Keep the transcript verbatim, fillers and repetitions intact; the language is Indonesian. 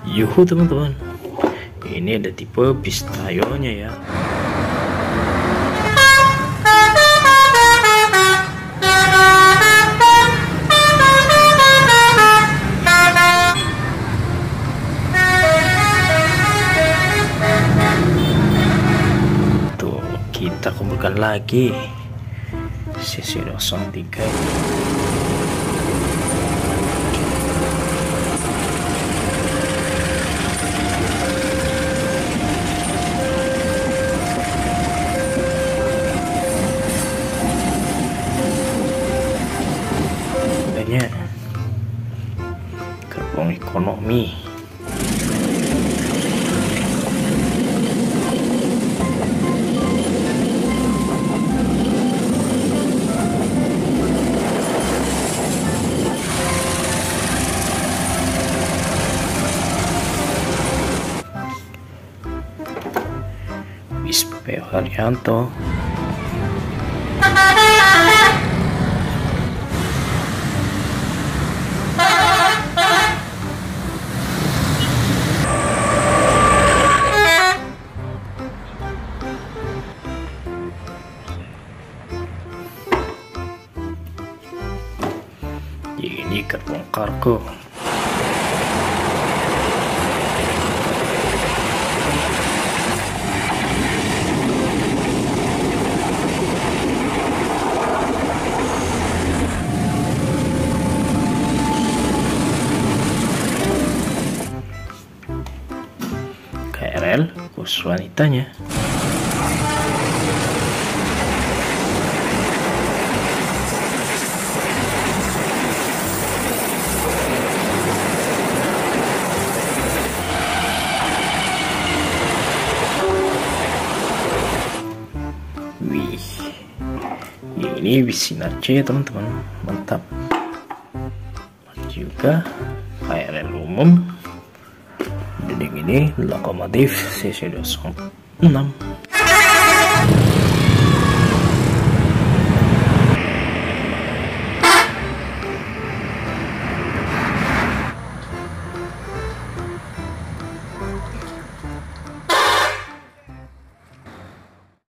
Yuhu teman-teman, ini ada tipe bis Tayo-nya ya. Tuh, kita kumpulkan lagi sisi nol tiga. Gerbong ekonomi. Bis P O Haryanto. Ini gerbong kargo. K R L khusus wanitanya. Wih, ini bis Sinar C teman-teman, mantap. Juga K R L umum. Dan ini lokomotif C C nol enam.